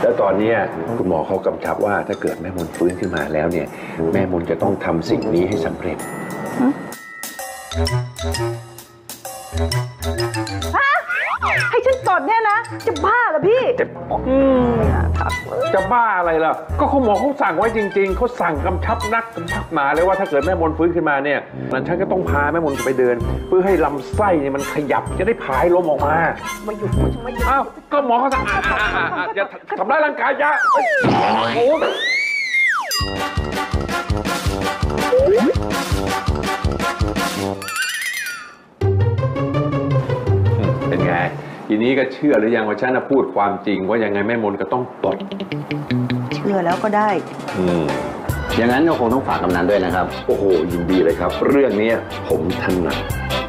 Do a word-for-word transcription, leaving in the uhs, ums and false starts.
แล้วตอนนี้คุณหมอเขากำชับว่าถ้าเกิดแม่มนฟื้นขึ้นมาแล้วเนี่ยแม่มนจะต้องทำสิ่งนี้ให้สำเร็จให้ฉันตดเนี่ยนะจะบ้าเหรอพี่จะจะบ้าอะไรล่ะก็คุณหมอเขาสั่งไว้จริงๆเขาสั่งกำชับนักกำชับหนาเลยว่าถ้าเกิดแม่มนฟื้นขึ้นมาเนี่ยนั้นฉันก็ต้องพาแม่มนไปเดินเพื่อให้ลำไส้เนี่ยมันขยับจะได้พายลมออกมามาหยุดมาหยุดอ้าวก็หมอเขาสั่งอย่าทำร้ายร่างกายอย่าโอ้เป็นไงทีนี้ก็เชื่อหรือยังว่าฉันพูดความจริงว่ายังไงแม่มนก็ต้องตดเชื่อแล้วก็ได้อืมอย่างนั้นก็คงต้องฝากกำนันด้วยนะครับโอ้โหยินดีเลยครับเรื่องนี้ผมถนัด